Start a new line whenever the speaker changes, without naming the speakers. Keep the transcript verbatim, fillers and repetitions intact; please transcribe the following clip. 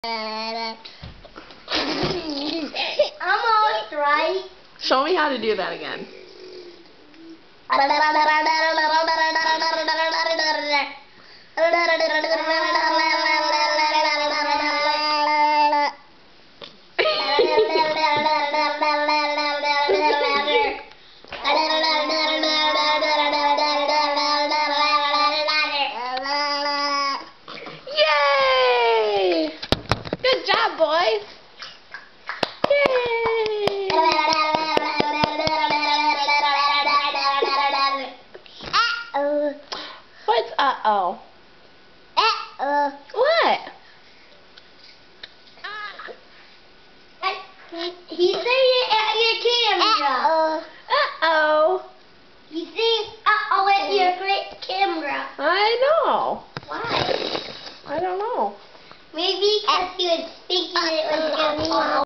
Almost right.
Show me how to do that again. Yay! Good job, boys. Yay!
Uh-oh.
What's uh-oh?
Uh-oh.
What?
He's saying it at your camera. Uh-oh.
Uh-oh.
He's saying uh-oh at your great camera.
I know.
Why?
I don't know.
Maybe because he was thinking it was going to